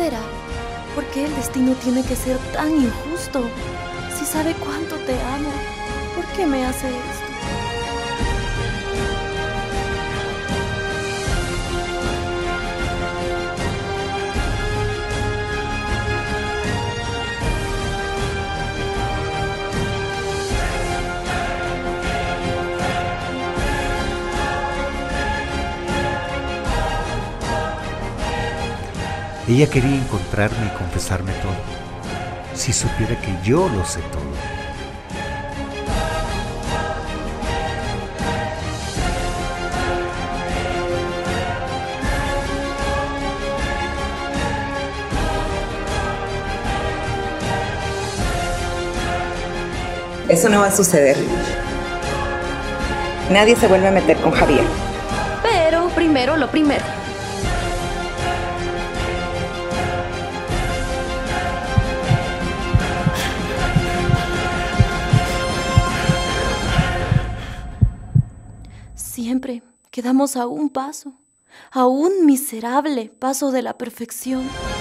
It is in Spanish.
será? ¿Por qué el destino tiene que ser tan injusto? Si sabe cuánto te amo, ¿por qué me hace esto? Ella quería encontrarme y confesarme todo. Si supiera que yo lo sé todo. Eso no va a suceder. Nadie se vuelve a meter con Javier. Pero primero lo primero. Siempre quedamos a un paso, a un miserable paso de la perfección.